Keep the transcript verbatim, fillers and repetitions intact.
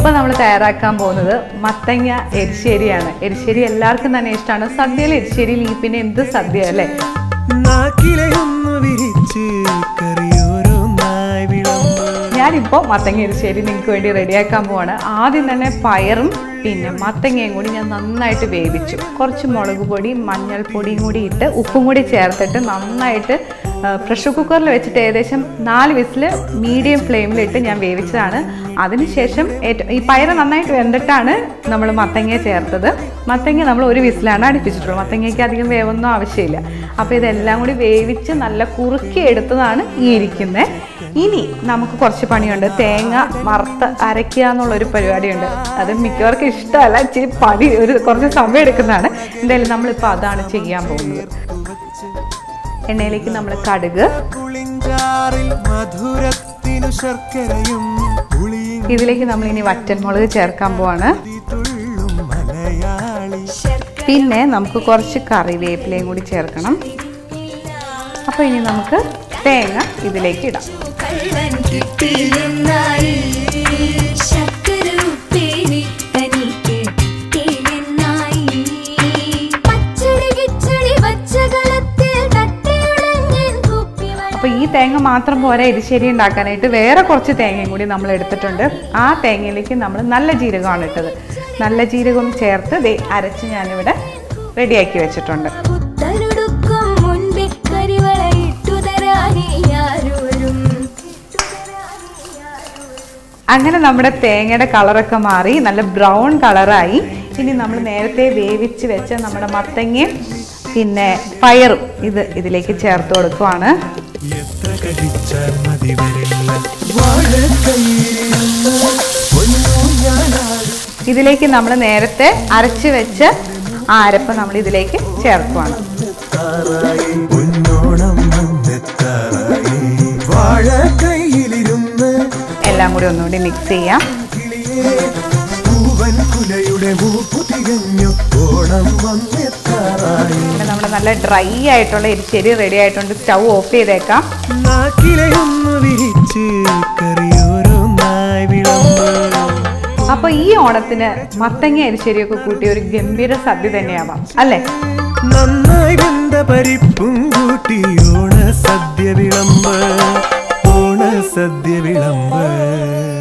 ഇപ്പം നമ്മൾ തയ്യാറാക്കാൻ പോകുന്നത് മത്തങ്ങ എരിശ്ശേരിയാണ്. എരിശ്ശേരി എല്ലാവർക്കും തന്നെ ഇഷ്ടമാണ്. സദ്യയിൽ എരിശ്ശേരിയിൽ ഈ പിന്നെ എന്ത് സദ്യ അല്ലേ. ഞാനിപ്പോൾ മത്തങ്ങ എരിശ്ശേരി നിങ്ങൾക്ക് വേണ്ടി റെഡിയാക്കാൻ പോവാണ്. ആദ്യം തന്നെ പയറും പിന്നെ മത്തങ്ങയും കൂടി ഞാൻ നന്നായിട്ട് വേവിച്ചു. കുറച്ച് മുളക് പൊടി മഞ്ഞൾപ്പൊടിയും കൂടി ഇട്ട് ഉപ്പും കൂടി ചേർത്തിട്ട് നന്നായിട്ട് പ്രഷർ കുക്കറിൽ വെച്ചിട്ട് ഏകദേശം നാല് വിസിൽ മീഡിയം ഫ്ലെയിമിലിട്ട് ഞാൻ വേവിച്ചതാണ്. അതിനുശേഷം ഏറ്റവും ഈ പയറ് നന്നായിട്ട് വെന്തിട്ടാണ് നമ്മൾ മത്തങ്ങ ചേർത്തത്. മത്തങ്ങ നമ്മൾ ഒരു വിസിലാണ് അടുപ്പിച്ചിട്ടുള്ളൂ. മത്തങ്ങയ്ക്ക് അധികം വേവൊന്നും ആവശ്യമില്ല. അപ്പോൾ ഇതെല്ലാം കൂടി വേവിച്ച് നല്ല കുറുക്കി എടുത്തതാണ് ഈ ഇരിക്കുന്നത്. ഇനി നമുക്ക് കുറച്ച് പണിയുണ്ട്. തേങ്ങ വറുത്ത് അരയ്ക്കുക എന്നുള്ളൊരു പരിപാടിയുണ്ട്. അത് മിക്കവർക്കും ഇഷ്ടമല്ല, ഇച്ചിരി പണി ഒരു കുറച്ച് സമയം എടുക്കുന്നതാണ്. എന്തായാലും നമ്മളിപ്പോൾ അതാണ് ചെയ്യാൻ പോകുന്നത്. എണ്ണയിലേക്ക് നമ്മൾ കടുക്, ഇതിലേക്ക് നമ്മൾ ഇനി വറ്റൽമുളക് ചേർക്കാൻ പോവാണ്. പിന്നെ നമുക്ക് കുറച്ച് കറിവേപ്പിലയും കൂടി ചേർക്കണം. അപ്പോൾ ഇനി നമുക്ക് തേങ്ങ ഇതിലേക്ക് ഇടാം. അപ്പോൾ ഈ തേങ്ങ മാത്രം പോരാ എരിശ്ശേരി ഉണ്ടാക്കാനായിട്ട് വേറെ കുറച്ച് തേങ്ങയും കൂടി നമ്മൾ എടുത്തിട്ടുണ്ട്. ആ തേങ്ങയിലേക്ക് നമ്മൾ നല്ല ജീരകമാണ് ഇട്ടത്. നല്ല ജീരകം ചേർത്ത് ദേ അരച്ച് ഞാനിവിടെ റെഡിയാക്കി വെച്ചിട്ടുണ്ട്. അങ്ങനെ നമ്മുടെ തേങ്ങയുടെ കളറൊക്കെ മാറി നല്ല ബ്രൗൺ കളറായി. ഇനി നമ്മൾ നേരത്തെ വേവിച്ച് വെച്ച നമ്മുടെ മത്തങ്ങയും പിന്നെ പയറും ഇത് ഇതിലേക്ക് ചേർത്ത് കൊടുക്കുവാണ്. ഇതിലേക്ക് നമ്മൾ നേരത്തെ അരച്ച് വെച്ച് ആ അരപ്പ് നമ്മൾ ഇതിലേക്ക് ചേർക്കുവാണ്. എല്ലാം കൂടി ഒന്നുകൂടി മിക്സ് ചെയ്യാം. നമ്മുടെ നല്ല ഡ്രൈ ആയിട്ടുള്ള എരിശ്ശേരി റെഡി ആയിട്ടുണ്ട്. സ്റ്റൗ ഓഫ് ചെയ്തേക്കാം. അപ്പൊ ഈ ഓണത്തിന് മത്തങ്ങ എരിശ്ശേരിയൊക്കെ കൂട്ടി ഒരു ഗംഭീര സദ്യ തന്നെയാവാം അല്ലേ. നന്നായി വെന്ത പരിപ്പും കൂട്ടി ഓണ സദ്യ വിളമ്പ്, ഓണ സദ്യ വിളമ്പ്.